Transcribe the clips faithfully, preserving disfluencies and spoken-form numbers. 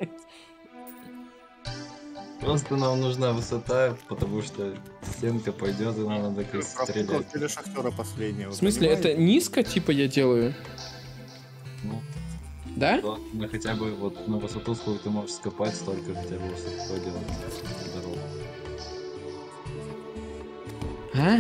Просто нам нужна высота, потому что стенка пойдет, и нам надо как стрелять. Или шахтера последнего. В смысле, это низко, типа, я делаю? Ну, да? Да, ну, хотя бы вот на высоту, сколько ты можешь скопать, столько хотя бы высоту делать дорогу. А?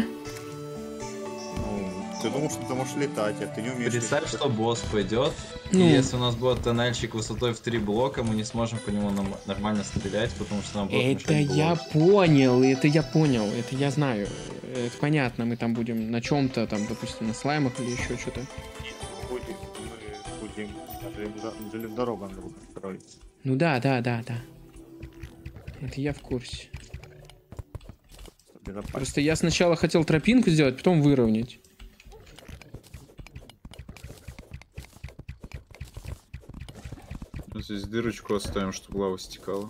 Ну, ты думаешь, что ты можешь летать, а ты не умеешь. Представь, что босс пойдет, Ну. и если у нас будет тоннельчик высотой в три блока, мы не сможем по нему нам- нормально стрелять, потому что нам будет Это мешать я блок. понял, это я понял, это я знаю. Это понятно, мы там будем на чем-то, там, допустим, на слаймах или еще что-то. Будем, мы будем желез- железнодорогу надо будет строить. Ну да, да, да, да. Это я в курсе. Безопасно. Просто я сначала хотел тропинку сделать, потом выровнять. Здесь дырочку оставим, чтобы лава стекала.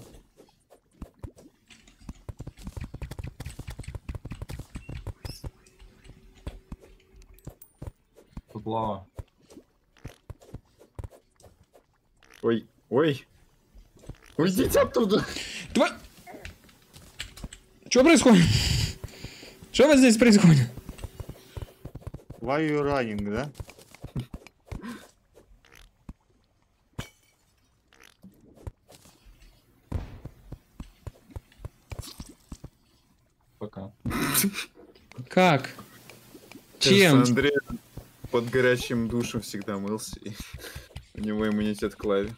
Тут лава. Ой, ой. Уйдите оттуда. Твой... Что происходит? Что у вас здесь происходит? Why you running, да? Пока. Как? Кажется, Чем? Андрей под горячим душем всегда мылся, и у него иммунитет к лаве.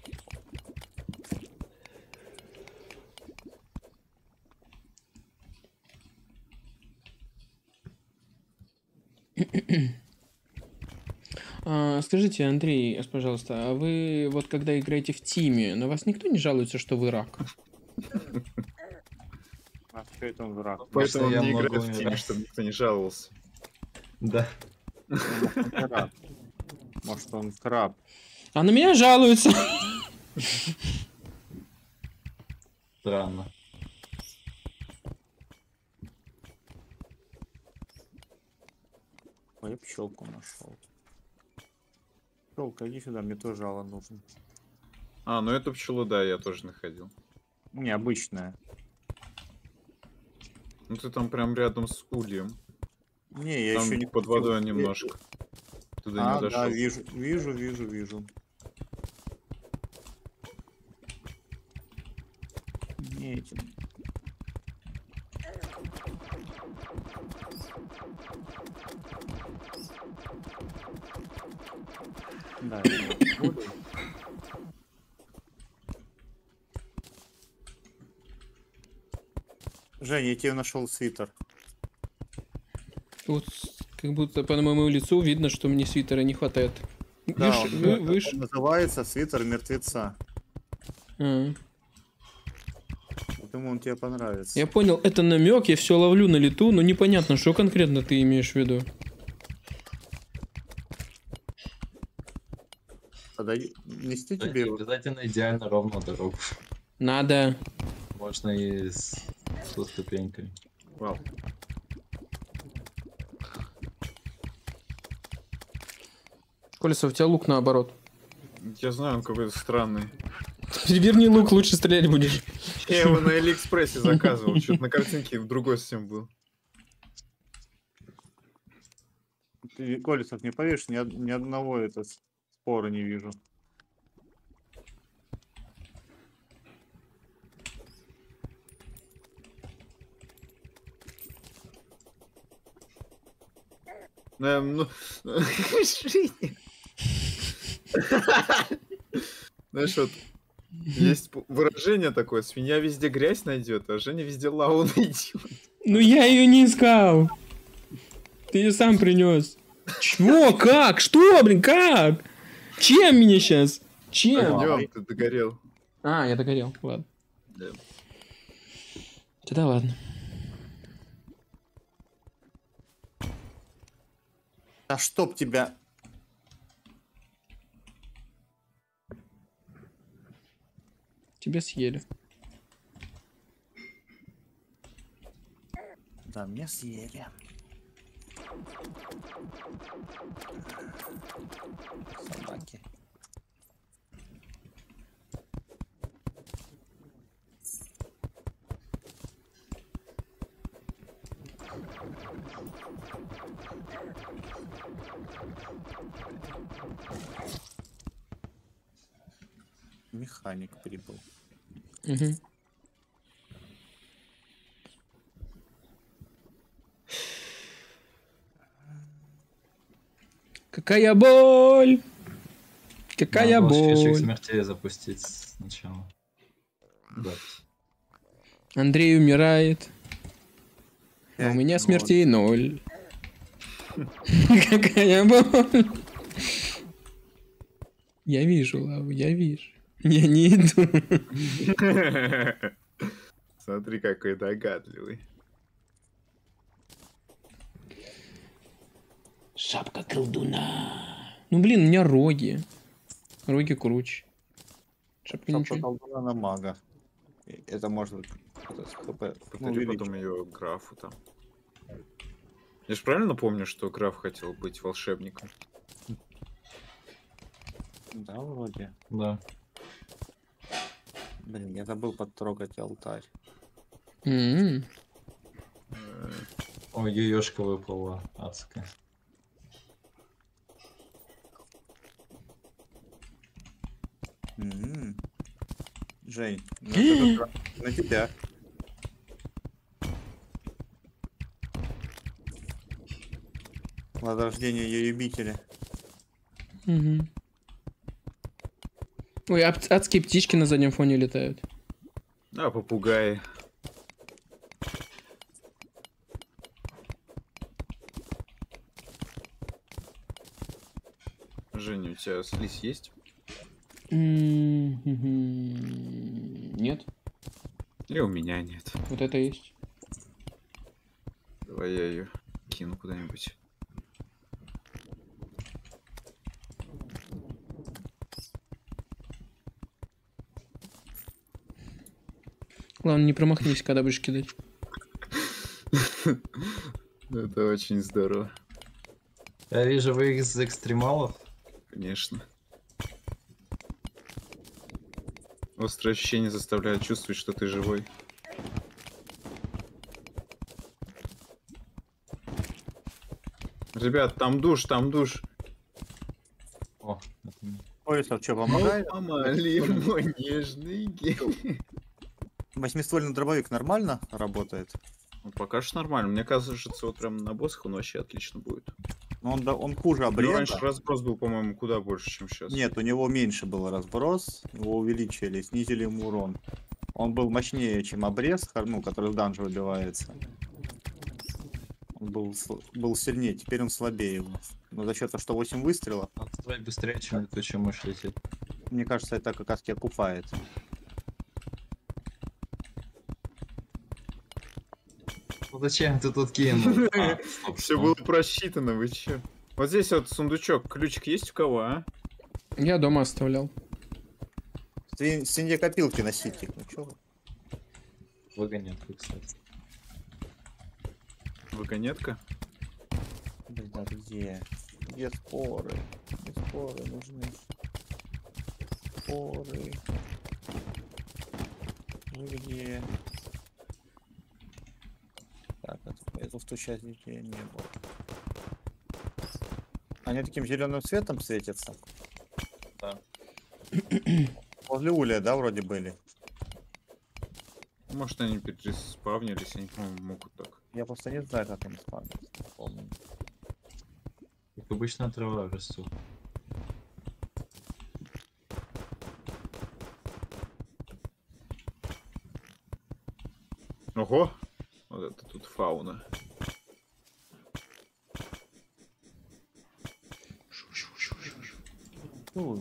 А, скажите, Андрей, пожалуйста, а вы вот когда играете в тиме, на вас никто не жалуется, что вы рак? А что это он враг? Поэтому он я не могу играет в тиме, играть. чтобы никто не жаловался. Да. Может, он краб. Может, он краб. А на меня жалуются. Странно. Ой, я пчелку нашел. Пчелка, иди сюда, мне тоже жало нужно. А, ну эту пчелу, да, я тоже находил. Необычная. Ну ты там прям рядом с ульем. Не, я Там еще не под купил. водой немножко. Туда А, не да, дошел. вижу, вижу, вижу, вижу. Не этим. Да, я буду. Женя, я тебе нашел свитер. Вот как будто по моему лицу видно, что мне свитера не хватает. Да, Выше, он, вы- он выше. называется свитер мертвеца. А, Думаю, он тебе понравится. я понял, это намек, я все ловлю на лету, но непонятно, что конкретно ты имеешь в виду. Подойди- Нести Да, тебе не его? обязательно идеально ровную дорогу. Надо. Можно и с, со ступеньками. Вау. Колесов, у тебя лук наоборот. Я знаю, он какой-то странный. Переверни лук, лучше стрелять будешь. Я его на Алиэкспрессе заказывал. Что-то на картинке в другой совсем был. Ты, Колесов, не поверишь, ни, од- ни одного это спора не вижу. Эм, ну... Женя. Знаешь, вот есть п- выражение такое: свинья везде грязь найдет, а Женя везде лаву найдет. Ну я ее не искал. Ты ее сам принес. Чего? Как? Что, блин, как? Чем меня сейчас? Чем? Огнем ты догорел. А, я догорел, ладно. Да. Тогда ладно. А чтоб тебя... Тебя съели. Да, меня съели. Собаки. Механик прибыл. Мгм. Какая боль! Какая Надо было счетчик боль! смертей запустить сначала. Запись. Андрей умирает. А у Пять, меня ноль. смертей ноль. Какая боль! Я вижу, Лаву, я вижу. Я не иду. Смотри, какой догадливый. Шапка колдуна. Ну блин, у меня роги. Роги круче. Шапка Шапка ничего. колдуна на мага. И это может это с хп, ну, Повтори потом увеличить. ее графу там. Я же правильно помню, что граф хотел быть волшебником? Да, вроде. Да. Блин, я забыл потрогать алтарь. М. Э, Ой, ёёшка выпала адская. М. Жень, ну это как раз на тебя. Возрождение ее любителя. Мгм. Ой, ад- адские птички на заднем фоне летают. А, попугаи. Женя, у тебя слизь есть? М, мгм. Нет, И у меня нет. вот это есть. Давай я ее кину куда-нибудь. Главное, не промахнись, когда будешь кидать. Это очень здорово, Я вижу, вы из экстремалов. конечно. Острые ощущения заставляют чувствовать, что ты живой. Ребят, там душ, там душ. О, это мне. Борисов, что, помогает? Помоли, мой нежный гель. Восьмиствольный дробовик нормально работает? Ну, пока что нормально. Мне кажется, вот прям на боссах он вообще отлично будет. Но он, да- он хуже У него обреза. раньше разброс был, по-моему, куда больше, чем сейчас. Нет, у него меньше был разброс, его увеличили, снизили ему урон. Он был мощнее, чем обрез, хар- ну, который в данже выбивается. Он был, сл- был сильнее, теперь он слабее его. Но за счет того, что восемь выстрелов, Надо стрелять быстрее, чем летучая мышь летит. мне кажется, это как раз тебя окупает. Ну зачем ты тут кинул? А, стоп, Все что? было просчитано, вы чё? Вот здесь вот сундучок, ключик есть у кого, а? Я дома оставлял. Свин- Свинья копилки носите. Ну чё вы? Выгонят, кстати. Вагонетка? Блин, а где? Где споры? Где споры нужны? Споры. Ну где? Так, это, это в ту часть детей не было. Они таким зеленым цветом светятся? Да. Возле улья, да, вроде были? Может, они переспавнились, они, по-моему, могут так. Я просто не знаю, как они спавнятся. Не помню. Как обычно трава растут. Ого! Вот это тут фауна. Ну,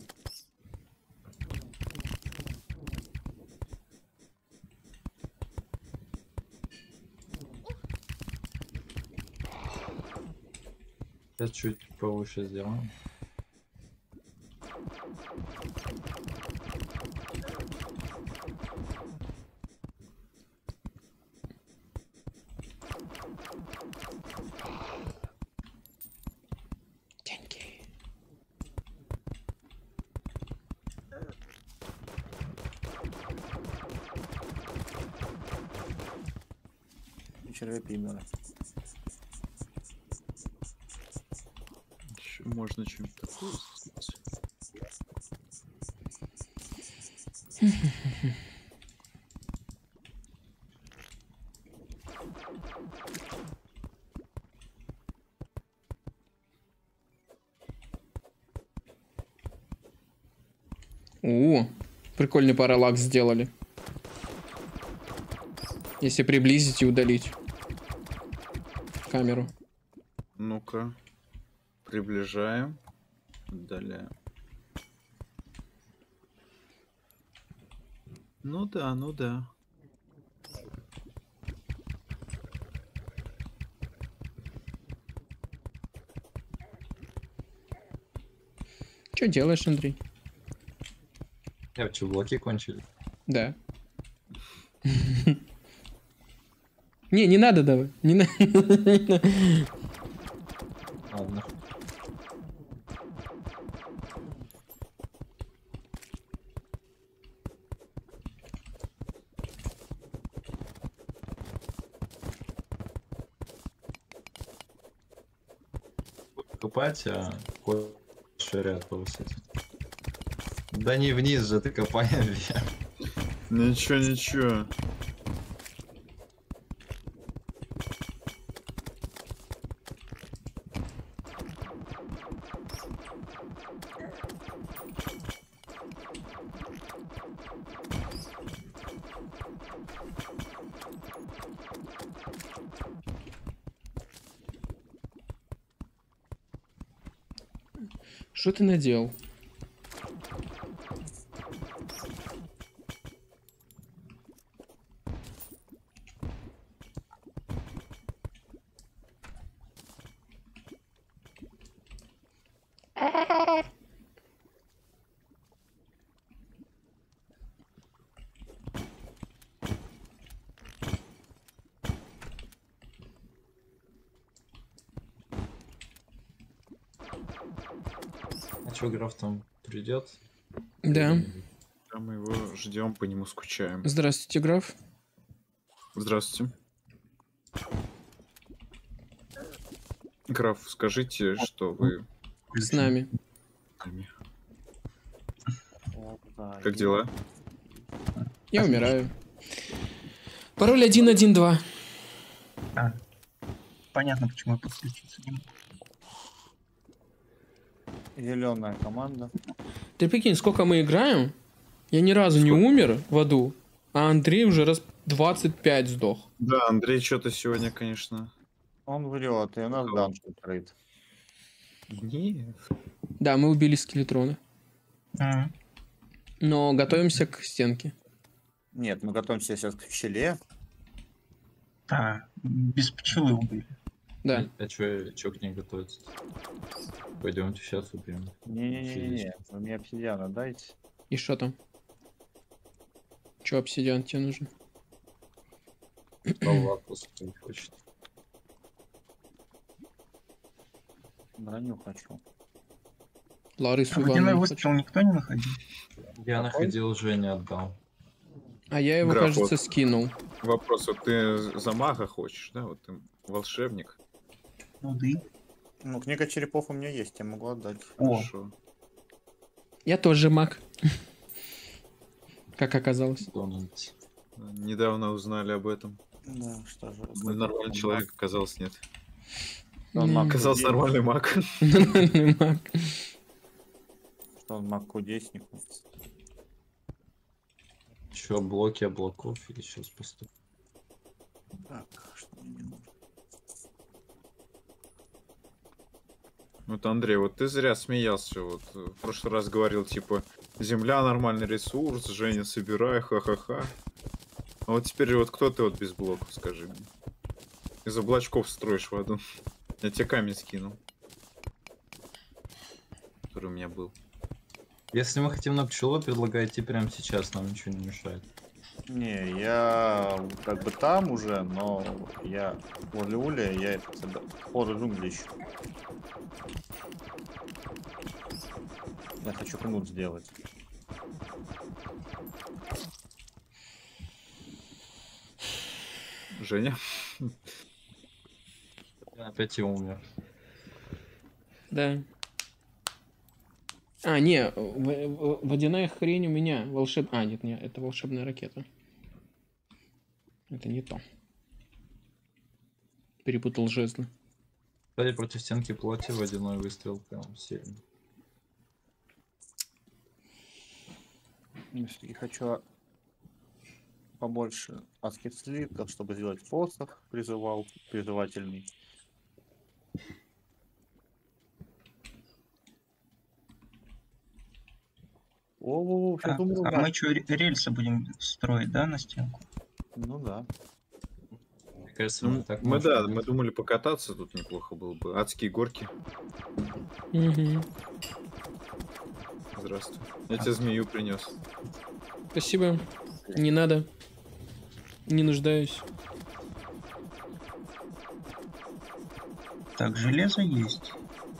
Сейчас чуть повыше сделаем. Деньги. червепимера. можно что-нибудь такое сделать. О, прикольный параллакс сделали. Если приблизить и удалить камеру. Ну-ка. Приближаем. Удаляем. Ну да, ну да. Что делаешь, Андрей? Я что, блоки кончили? Да. Не, не надо давай. Не надо. Ладно. Копать, а шарят повысить. Да не вниз же ты копай, а вверх. Ничего, ничего. Что ты наделал? А чё, граф там придет? Да. Да, мы его ждем, по нему скучаем. Здравствуйте, граф. Здравствуйте. Граф, скажите, что вы С нами. с нами. Вот, да, Как и- дела? Я умираю. Пароль один один два. А, понятно, почему я подключиться не могу. Зеленая команда. Ты прикинь, сколько мы играем? Я ни разу не умер в аду, а Андрей уже раз двадцать пять сдох. Да, Андрей что-то сегодня, конечно. Он врет, и у нас данж открыт. Нет. Да, мы убили скелетрона. М, Но готовимся к стенке. Нет, мы готовимся сейчас к пчеле. Да, без пчелы убили. Да. А чё, чё к ней готовиться? Пойдемте сейчас убьем. Не-не-не, вы мне обсидиана дайте. И что там? Че обсидиан тебе нужен? Лава просто не хочет. Броню хочу. Ларису А водяной Ивановну выстрел хочу. никто не находил? Я находил, Женя отдал. А я его, Граф, кажется, вот. скинул. Вопрос, вот ты за мага хочешь, да? Вот ты волшебник. Ну да. и- Ну, книга черепов у меня есть, я могу отдать. О, Хорошо. Я тоже маг. Как оказалось. Дональдс. Недавно узнали об этом. Да, что же. Нормальный человек, оказалось, нет. Он маг Оказался кудесник. нормальный маг. Нормальный маг. Что он маг кудесник. Чё, блоки облаков или сейчас поступ? Так, что мне не нужно? Вот, Андрей, вот ты зря смеялся. Вот э, в прошлый раз говорил, типа, земля нормальный ресурс, Женя, собирай, ха-ха-ха. А вот теперь вот кто ты вот без блоков, скажи мне? Из облачков строишь в аду. Я тебе камень скинул. Который у меня был. Если мы хотим на пчелу, предлагаю идти прямо сейчас, нам ничего не мешает. Не, я как бы там уже, но я возле Уля, я это всегда вход в джунгли ищу. Я хочу кнут сделать. Женя? Я опять и умер. Да. А, не, в- в- водяная хрень у меня. Волшеб... А, нет, нет, это волшебная ракета. Это не то. Перепутал жезлы. Кстати, против стенки плоти водяной выстрел прям сильный. Все-таки хочу побольше адских слитков, чтобы сделать посох призывал, призывательный. О, сейчас А, думаю, а да. мы что, рельсы будем строить, да, на стенку? Ну да. Мне кажется, Ну, мы так мы, можем да, делать. мы думали покататься тут неплохо было бы. Адские горки. Мгм. Здравствуй. Я тебе змею принес. Спасибо. Не надо. Не нуждаюсь. Так, железо есть.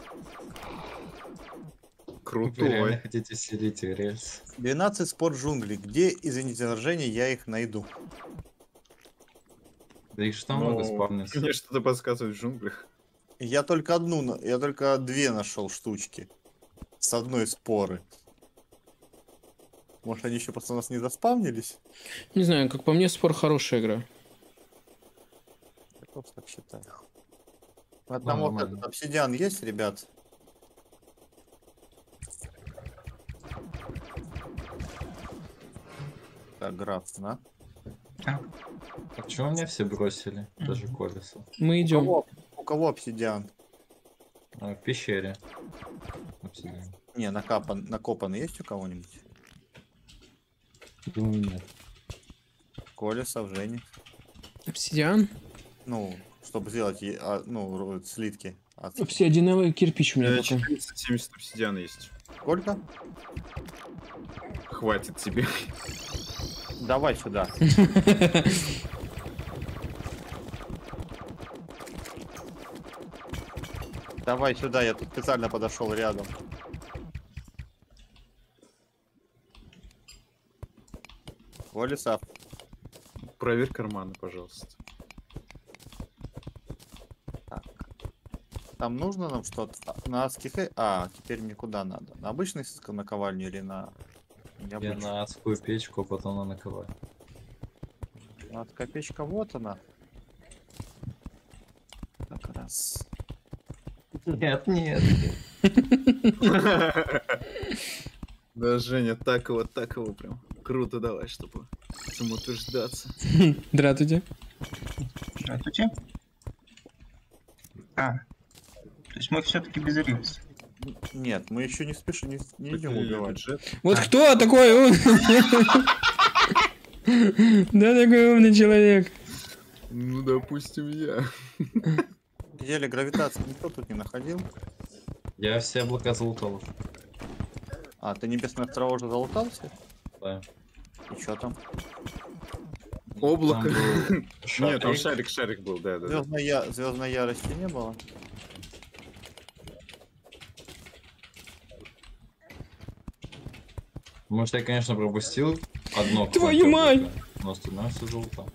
Вы реально Крутой. хотите селить рельс? двенадцать спор джунглей. Где, извините за выражение, я их найду? Да их что Ну, много спавнится. Мне что-то подсказывает в джунглях. Я только одну, на- я только две нашел штучки. С одной споры. Может, они еще просто у нас не заспавнились? Не знаю, как по мне, спор хорошая игра. Я просто так считаю. А там вот нормально. этот обсидиан есть, ребят? Так, граф, на. Так, А почему меня все бросили? Даже колесо. Мы У идем. кого, у кого обсидиан? А, в пещере. Обсидиан. Не, накапан, накопан есть у кого-нибудь? Думаю, нет. Колесов, Жени. Обсидиан? Ну, чтобы сделать е- а, ну, ро- слитки. адские. Обсидиановый кирпич у У меня меня пока. четыреста семьдесят обсидиана есть. Сколько? Хватит тебе. Давай сюда. Давай сюда, я тут специально подошел рядом. Колесов. Проверь карманы, пожалуйста. Так. Там нужно нам что-то? А, На адских... э- А, теперь мне куда надо? На обычный с- наковальню или на... Я необычную? на адскую печку, а потом на наковальню. Адская печка, вот она. Так, раз. Нет, нет. Да, Женя, так его, так его прям. Круто, давай, чтобы самоутверждаться. Здравствуйте. здравствуйте. А, то есть мы все-таки без рельс. Нет, мы еще не спешим, не, не идем Такой убивать. бюджет. Вот кто такой ум- Да, такой умный человек. Ну, допустим, я. Еле гравитации никто тут не находил. Я все облака залутал. А, ты небесный острова уже залутался? Да. И что там? Облако. Там был Нет, там шарик. шарик, шарик был, да, да. да. Звездной, я... Звездной ярости не было. Может, я, конечно, пропустил одно. Твою какое-то мать! облако, но остальное все залутал.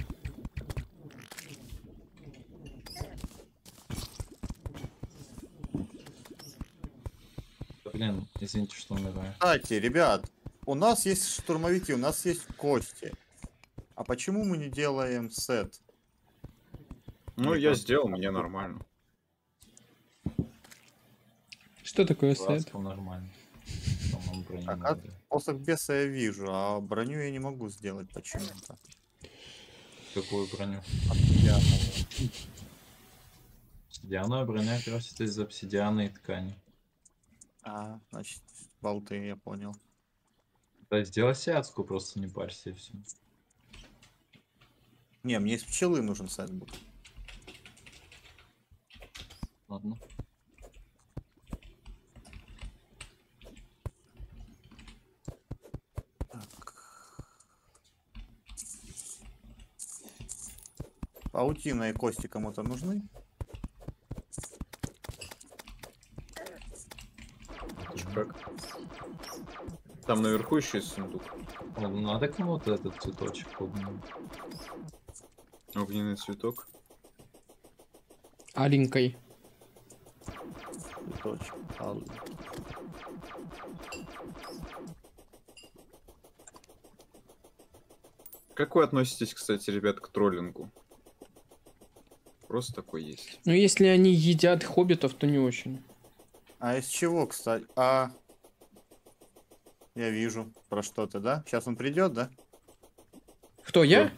Блин, извините, что умираю. Кстати, ребят, у нас есть штурмовики, у нас есть кости. А почему мы не делаем сет? Ну, Мне я кажется, сделал, мне нормально. Что такое сет? Классно, нормально. По-моему, брони Так, не а надо. посох беса я вижу, а броню я не могу сделать почему-то. Какую броню? Обсидиановую. Обсидиановая броня красится из обсидиана и ткани. А, значит, болты, я понял. Да, сделай себе адскую, просто не парься и все. Не, мне из пчелы нужен сет будет. Ладно. Так. Паутина и кости кому-то нужны? Чё, как? Там наверху еще есть сундук. Ладно, надо кому-то этот цветочек огненный. Огненный цветок. Аленькой. Цветочек. Ал- Как вы относитесь, кстати, ребят, к троллингу? Просто такой есть. Ну, если они едят хоббитов, то не очень. А из чего, кстати? А... Я вижу про что-то, да? Сейчас он придет, да? Кто, я?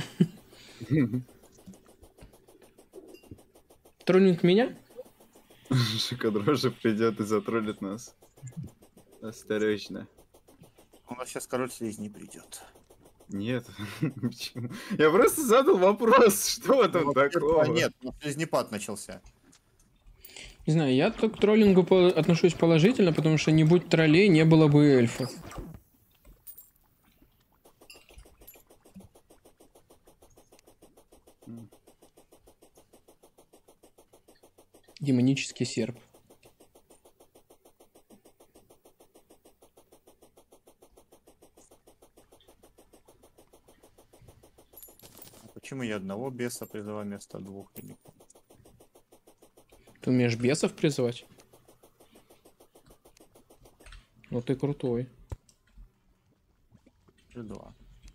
Троллинг меня? Шикодрожи придет и затроллит нас. Осторожно. Он сейчас, король слизни придет. Нет, почему? Я просто задал вопрос, что там такого? А нет, ну, слизнепад начался. Не знаю, я то к троллингу по- отношусь положительно, потому что не будь троллей, не было бы эльфов. Демонический серп. А почему я одного беса призываю вместо двух? Я не помню. Ты умеешь бесов призывать? Ну ты крутой. Или два.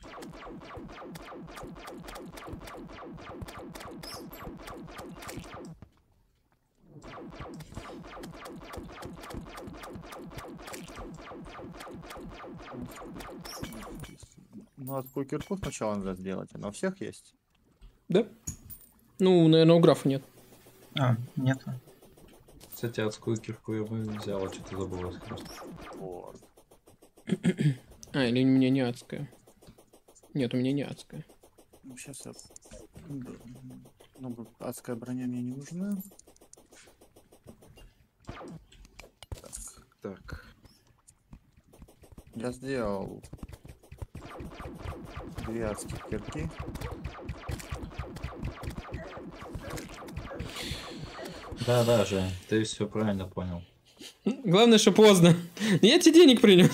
Ну, от кирку сначала надо сделать. Она у всех есть? Да? Ну, наверное, у графа нет. А, нету. Кстати, адскую кирку я бы взял, а что-то забыл просто. Вот. А, или у меня не адская. Нет, у меня не адская. Ну, сейчас я... Ну, адская броня мне не нужна. Так. Я сделал две адских кирки. Да, да, Жень, ты все правильно понял. Главное, что поздно. Я тебе денег принес.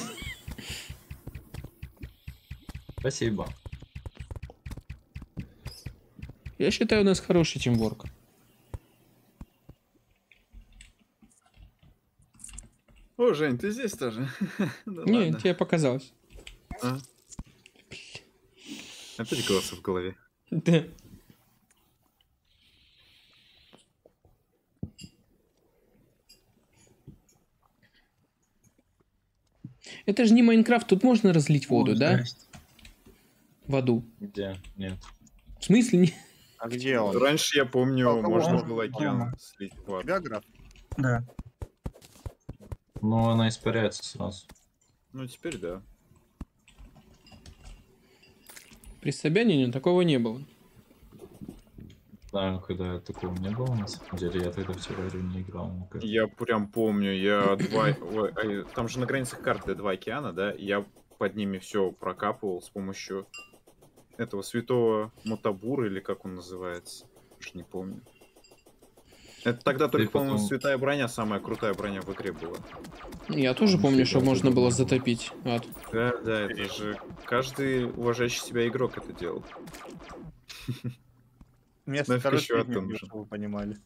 Спасибо. Я считаю, у нас хороший тимворк. О, Жень, ты здесь тоже? Да Не, ладно. тебе показалось. А? Опять голоса в голове. Да. Это же не Майнкрафт, тут можно разлить воду, О, да? здрасте. В аду. Где? Нет. В смысле не? А где он? Раньше, я помню, А, можно он- было океан он- слить. У Ладно. тебя граф? Да. Ну, она испаряется сразу. Ну, теперь да. При Собянине такого не было. Знаю, когда такого не было, на самом деле, я тогда в террарию не играл. мне кажется. Я прям помню, я два... Ой, ай, там же на границах карты два океана, да? и Я под ними все прокапывал с помощью этого святого Мутабура, или как он называется. Уж не помню. Это тогда только, по-моему, потом- святая броня, самая крутая броня в игре была. Я тоже Ну, помню, фига, что можно это было было. затопить ад. Да, да, это же каждый уважающий себя игрок это делал. Вместо Нафиг король еще слизни, Аттон нужен. чтобы вы понимали.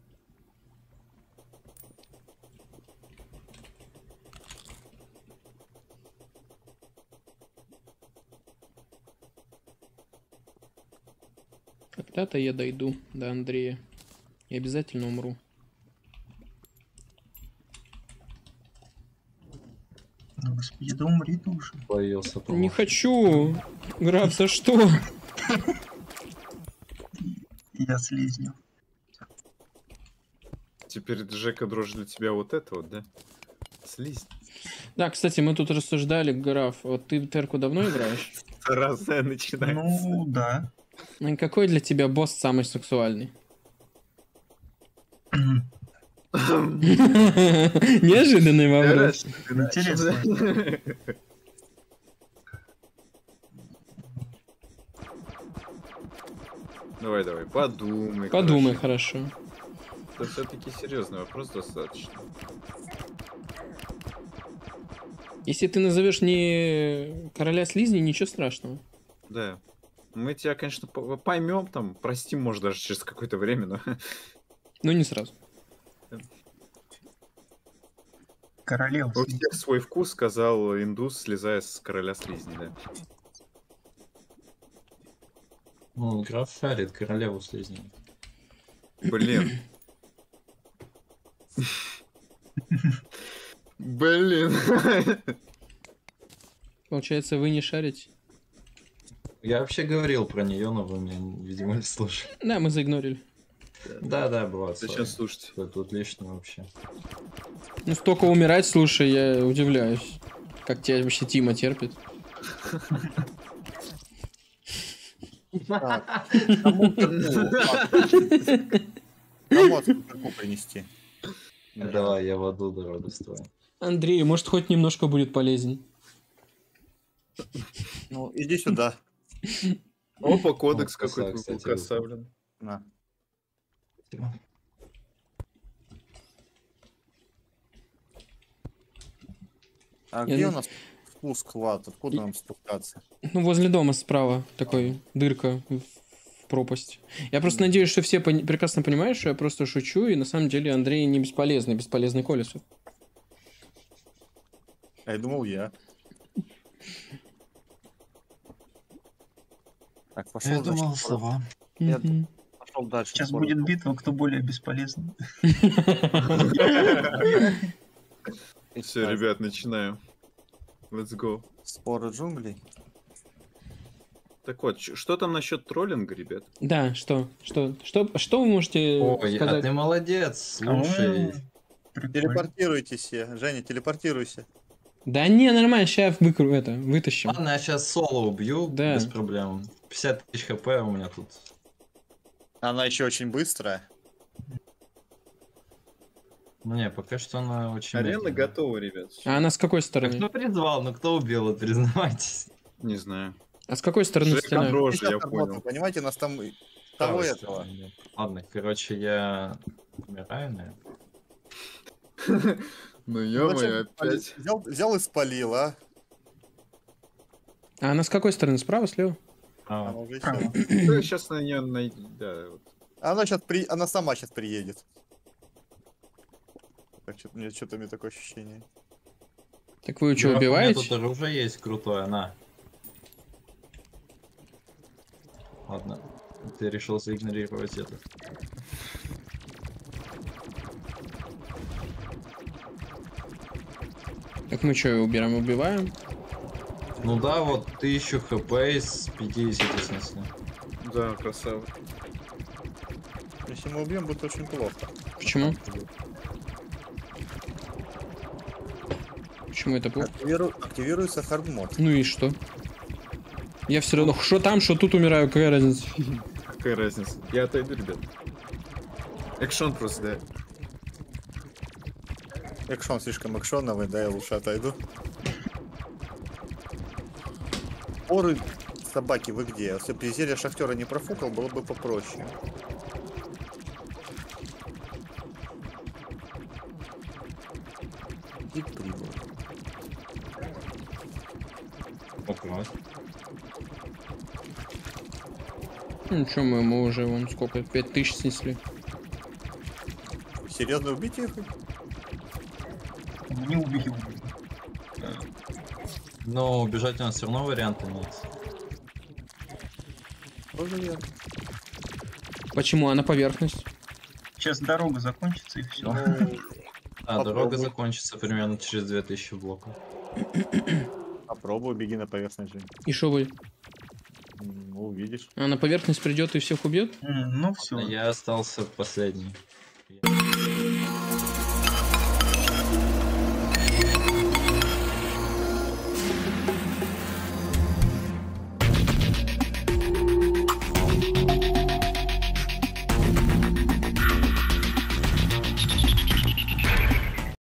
Когда-то я дойду до Андрея. И обязательно умру. Ну, господи, да умри ты уже. Боился того. Не хочу! Граф, за что? Я слизню. Теперь Джека дрожь для тебя вот это вот, да? Слизь. Да, кстати, мы тут рассуждали, граф. Вот ты в Терку давно играешь? Разная начинается. Ну, да. Ну и какой для тебя босс самый сексуальный? Неожиданный вопрос. Интересно. Давай, давай, подумай. Подумай, хорошо. хорошо. Это все-таки серьезный вопрос достаточно. Если ты назовешь не короля слизни, ничего страшного. Да. Мы тебя, конечно, по- поймем, там, простим, может, даже через какое-то время, но... Но не сразу. Королева. У всех свой вкус, сказал индус, слезая с короля слизни, да. Ну, граф шарит, королеву слизней. Блин. Блин. Получается, вы не шарите? Я вообще говорил про нее, но вы меня, видимо, не слушали. Да, мы заигнорили. Да, да, бывает. Зачем слушать? Тут, тут лишнее вообще. Ну, столько умирать, слушай, я удивляюсь. Как тебя вообще Тима терпит. Так, кому кирку? Кому кирку принести? Давай, я воду дорогу строю. Андрей, может, хоть немножко будет полезен. Ну, иди сюда. Опа, кодекс Ну, коса, какой-то кстати, коса, блин. На. А Я где не- у нас спуск в ад? Откуда нам спускаться? Ну, возле дома справа такой дырка в в пропасть. Я просто надеюсь, что все пони- прекрасно понимают, что я просто шучу, и на самом деле Андрей не бесполезный, бесполезный Колесов. А я думал, я. Так, пошел Я думал, дальше. сова. Я Мгм. Пошел дальше. Сейчас Скоро. будет битва, кто более бесполезный. Все, ребят, начинаем. Let's go. Споры джунглей. Так вот, ч- что там насчет троллинга, ребят? Да, что? Что? Что, что вы можете Ой, а сказать? ты молодец, слушай. Прикольно. Телепортируйтесь все. Женя, телепортируйся. Да не, нормально, сейчас выкру это, вытащим. Ладно, я сейчас соло убью, Да. без проблем. пятьдесят тысяч хп у меня тут. Она еще очень быстрая. Ну не, пока что она очень Арена медленная. готова, ребят. А она с какой А стороны? кто призвал? Ну кто убил, вот признавайтесь. Не знаю. А с какой стороны Жека стена? дрожь, Сейчас я работает, понял. понимаете, нас там и того Правой этого. стороны нет. Ладно, короче, я умираю, наверное. Ну Ну, ё-моё, зачем опять. Взял, взял и спалил, а? А она с какой стороны? Справа, слева? А, Она уже Право. всё. Сейчас на нее найти. Да, вот. Она сейчас при... Она сама сейчас приедет. Так, что-то мне что-то мне такое ощущение. Так вы что, Граф, у меня убиваете? тут оружие есть крутое, на. Ладно, ты решил заигнорировать это. Так мы что, убираем, убиваем? Ну да, вот тысячу хп из пятидесяти снесли. Да, красава. Если мы убьем, будет очень плохо. Почему? Почему это плохо? Активиру- Активируется хардмод. Ну и что? Я все равно, что там, что тут умираю, какая разница? Какая разница? Я отойду, ребят. Экшон просто, да. Экшон слишком экшоновый, да, я лучше отойду. Поры собаки, вы где? Если бы зелье шахтера не профукал, было бы попроще. И прибыл. Окно. Ну что, мы, мы уже, вон, сколько, пять тысяч снесли. Серьезно убить их? Не убил. Но убежать у нас все равно варианта нет. Тоже верно. Почему? А на поверхность? Сейчас дорога закончится и все. Ну, А, дорога Попробуй. закончится примерно через две тысячи блоков. попробуй, беги на поверхность, Жень. И что будет? Ну, увидишь. А на поверхность придет и всех убьет? Ну все. Я остался последний.